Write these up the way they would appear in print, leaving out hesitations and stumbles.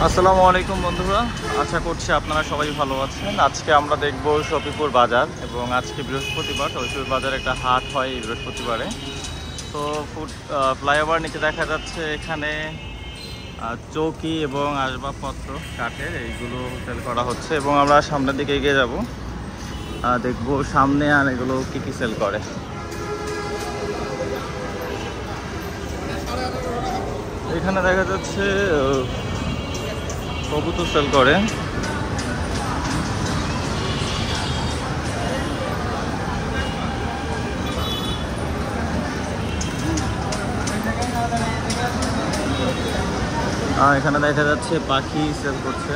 আসসালামু আলাইকুম বন্ধুরা, আশা করছি আপনারা সবাই ভালো আছেন। আজকে আমরা দেখব শফিপুর বাজার এবং আজকে বৃহস্পতিবার। শফিপুর বাজারে একটা হাট হয় এই বৃহস্পতিবারে। তো ফ্লাইওভার নিচে দেখা যাচ্ছে এখানে চৌকি এবং আসবাবপত্র কাঠের এইগুলো সেল করা হচ্ছে এবং আমরা সামনের দিকে এগিয়ে যাব, দেখব সামনে আর এগুলো কী কী সেল করে। এখানে দেখা যাচ্ছে কবুতর সেল করে। এখানে দেখা যাচ্ছে পাখি সেল করছে।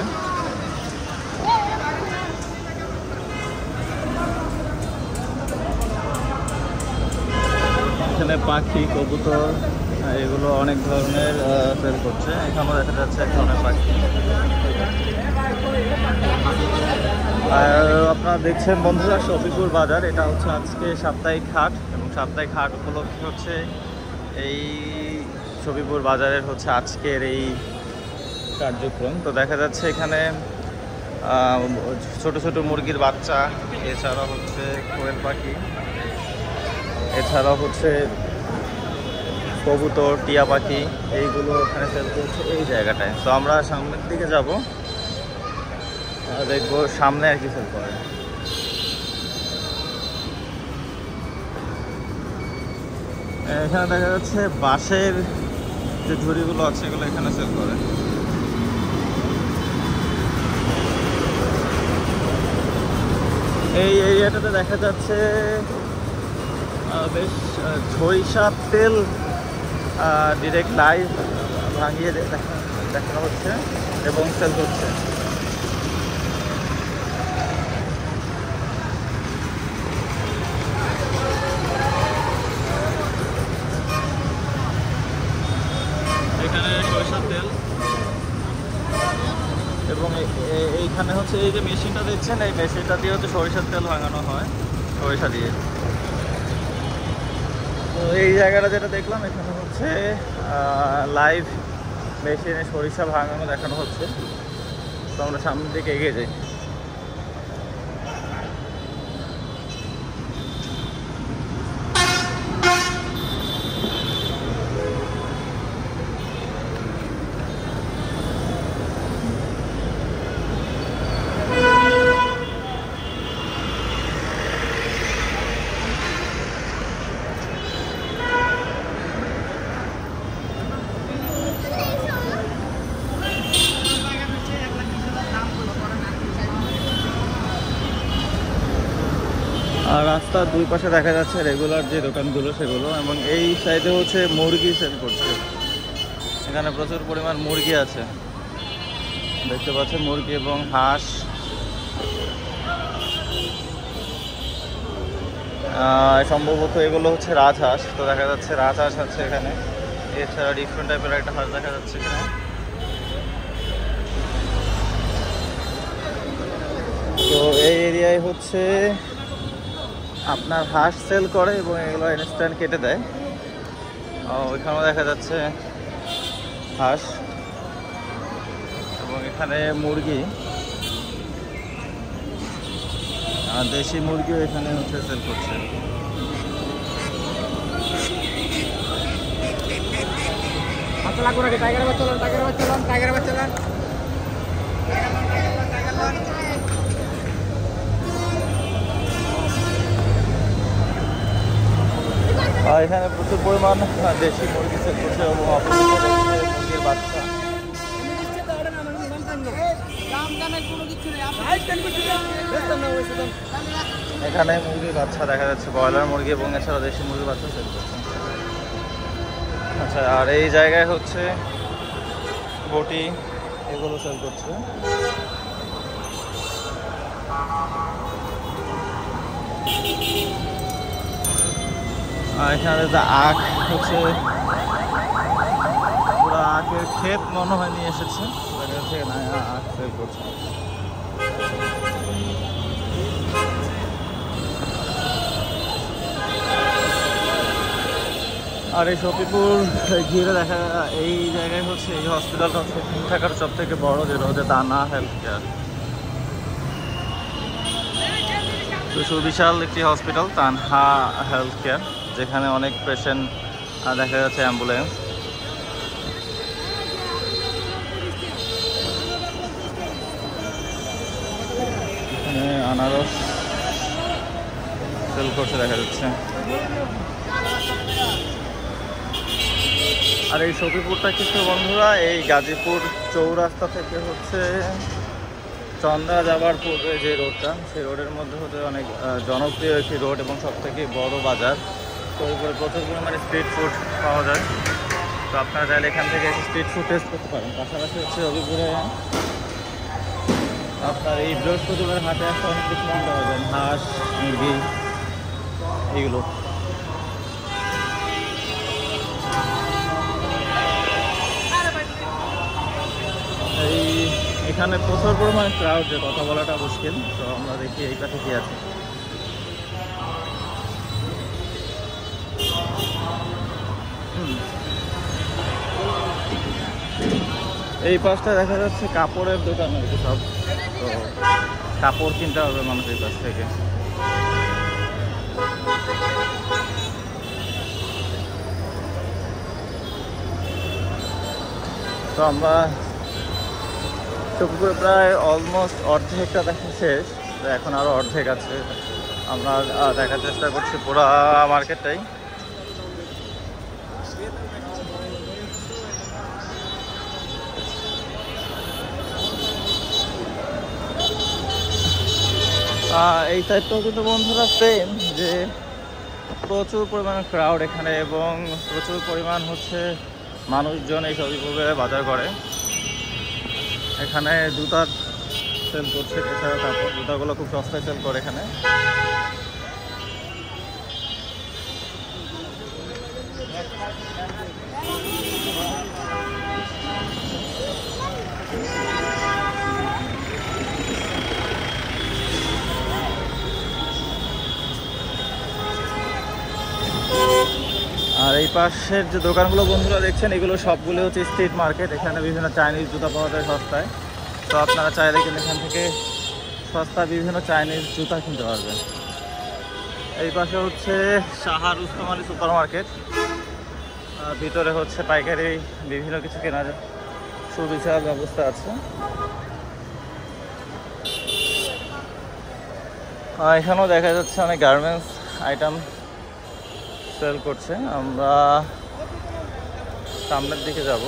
এখানে পাখি, কবুতর এগুলো অনেক ধরনের সেল করছে। এখানেও দেখা যাচ্ছে এক ধরনের পাখি। আর আপনারা দেখছেন বন্ধুরা, শফিপুর বাজার, এটা হচ্ছে আজকে সাপ্তাহিক হাট এবং সাপ্তাহিক হাট উপলক্ষে হচ্ছে এই শফিপুর বাজারের হচ্ছে আজকের এই কার্যক্রম। তো দেখা যাচ্ছে এখানে ছোট ছোট মুরগির বাচ্চা, এছাড়াও হচ্ছে কোয়েল পাখি, এছাড়াও হচ্ছে কবুতর, টিয়া পাখি, এইগুলো এখানে সেল করছে এই জায়গাটায়। তো আমরা সামনের দিকে যাব, দেখবো সামনে আর কি সেল করে। এখানে দেখা যাচ্ছে বাঁশের যে ঝুড়িগুলো আছে এগুলো এখানে সেল করে। এই এরিয়াটাতে দেখা যাচ্ছে বেশ সরিষার তেল ডিরেক্ট লাইভ ভাঙিয়ে দেখানো হচ্ছে এবং সেল করছে। এখানে সরিষার তেল এবং এইখানে হচ্ছে এই যে মেশিনটা দেখছেন, এই মেশিনটা দিয়ে হচ্ছে সরিষার তেল ভাঙানো হয় সরিষা দিয়ে। তো এই জায়গাটা যেটা দেখলাম এখানে হচ্ছে লাইভ মেশিনে সরিষা ভাঙানো দেখানো হচ্ছে। তো আমরা সামনের দিকে এগিয়ে যাই। আর রাস্তার দুই পাশে দেখা যাচ্ছে রেগুলার যে দোকানগুলো সেগুলো, এবং এই সাইডে হচ্ছে মুরগি সেল করছে। এখানে প্রচুর পরিমাণ মুরগি আছে, দেখতে পাচ্ছেন, মুরগি এবং হাঁস। সম্ভবত এগুলো হচ্ছে রাজহাঁস। তো দেখা যাচ্ছে রাজহাঁস আছে এখানে, এছাড়া ডিফারেন্ট টাইপের একটা হাঁস দেখা যাচ্ছে এখানে। তো এই এরিয়ায় হচ্ছে আপনার হাঁস সেল করে এবং এগুলো ইনস্ট্যান্ট কেটে দেয়। ওইখানেও দেখা যাচ্ছে হাঁস এবং এখানে মুরগি, দেশি মুরগিও এখানে হচ্ছে সেল করছে। এখানে প্রচুর পরিমাণ দেশি মুরগি সেল করছে এবং মুরগির বাচ্চা। এখানে মুরগির বাচ্চা দেখা যাচ্ছে, ব্রয়লার মুরগি এবং এছাড়া দেশি মুরগির বাচ্চা সেল করছে। আচ্ছা, আর এই জায়গায় হচ্ছে বটি, এগুলো সেল করছে। আর এখানে আখ হচ্ছে, পুরো আখের ক্ষেত মনে হয় নিয়ে এসেছে, আখ সেল করছে। আর এই শফিপুর ঘিরে দেখা এই জায়গায় হচ্ছে এই হসপিটালটা হচ্ছে ঢাকার সব থেকে বড়, যেটা হচ্ছে দানা হেলথ কেয়ার। তো সুবিশাল একটি হসপিটাল তানহা হেলথ কেয়ার, যেখানে অনেক পেশেন্ট দেখা যাচ্ছে, অ্যাম্বুলেন্স। এখানে আনারস সেল করছে দেখা যাচ্ছে। আর এই শফিপুরটা কিন্তু বন্ধুরা এই গাজীপুর চৌরাস্তা থেকে হচ্ছে চন্দ্রা যাবার পূর্বে যে রোডটা, সেই রোডের মধ্যে হচ্ছে অনেক জনপ্রিয় একটি রোড এবং সবথেকে বড় বাজার। তো এরপরে প্রচুর পরিমাণে স্ট্রিট ফুড পাওয়া যায়। তো আপনারা চাইলে এখান থেকে স্ট্রিট ফুড টেস্ট করতে পারেন। পাশাপাশি হচ্ছে রবিপুরে আপনার এই বৃহস্পতিবার হাটে আসতে অনেক কিছু কিনতে পারবেন, হাঁস, মুরগি, এইগুলো। এখানে প্রচুর পরিমাণে ক্রাউড, যে কথা বলাটা মুশকিল। তো আমরা দেখি এই পাশে কি আছে। এই পাশটা দেখা যাচ্ছে কাপড়ের দোকান আর কি সব। তো কাপড় কিনতে হবে মানুষ এই পাশ থেকে। তো আমরা শফিপুরে প্রায় অলমোস্ট অর্ধেকটা দেখা শেষ, তো এখন আরও অর্ধেক আছে। আমরা দেখার চেষ্টা করছি পুরো মার্কেটটাই। এই সাইডটাও কিন্তু বন্ধুরা সেম, যে প্রচুর পরিমাণ ক্রাউড এখানে এবং প্রচুর পরিমাণ হচ্ছে মানুষজন এই শফিপুরে বাজার করে। এখানে জুতার সেল করছে, এছাড়া কাপড়, জুতাগুলো খুব সস্তায় সেল করে এখানে। আর এই পাশের যে দোকানগুলো বন্ধুরা দেখছেন, এগুলো সবগুলো হচ্ছে স্ট্রিট মার্কেট। এখানে বিভিন্ন চাইনিজ জুতা পাওয়া যায় সস্তায়। তো আপনারা চাইলে কিন্তু এখান থেকে সস্তা বিভিন্ন চাইনিজ জুতা কিনতে পারবেন। এই পাশে হচ্ছে সাহা রুস্তম আলী সুপার মার্কেট, ভিতরে হচ্ছে পাইকারি বিভিন্ন কিছু কেনার সুবিচার ব্যবস্থা আছে। এখানেও দেখা যাচ্ছে অনেক গার্মেন্টস আইটেম সেল করছে। আমরা সামনের দিকে যাব।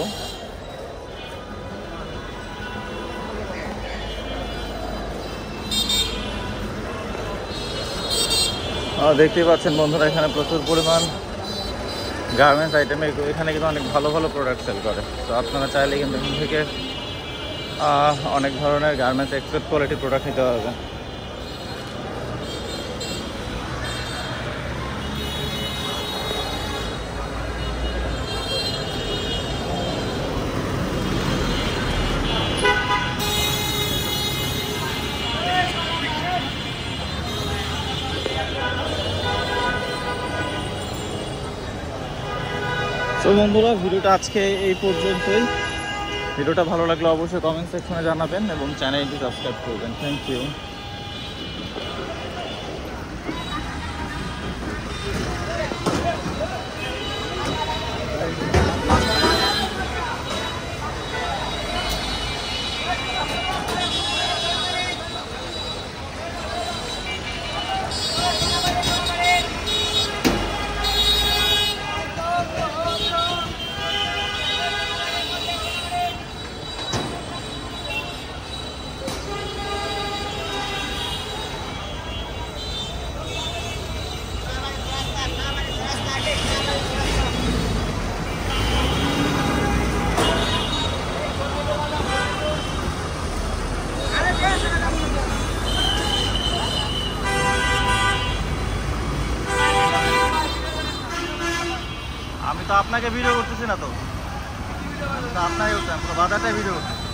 দেখতেই পাচ্ছেন বন্ধুরা, এখানে প্রচুর পরিমাণ গার্মেন্টস আইটেম। এখানে কিন্তু অনেক ভালো ভালো প্রোডাক্ট সেল করে। তো আপনারা চাইলে কিন্তু এখান থেকে অনেক ধরনের গার্মেন্টস এক্সপোর্ট কোয়ালিটি প্রোডাক্ট নিতে পারবেন। তো বন্ধুরা, ভিডিওটা আজকে এই পর্যন্তই। ভিডিওটা ভালো লাগলে অবশ্যই কমেন্ট সেকশনে জানাবেন এবং চ্যানেলটি সাবস্ক্রাইব করবেন। Thank you. আমি তো আপনাকে ভিডিও করতেছি না, তো আপনাকে বাজারটাই ভিডিও করতেছি।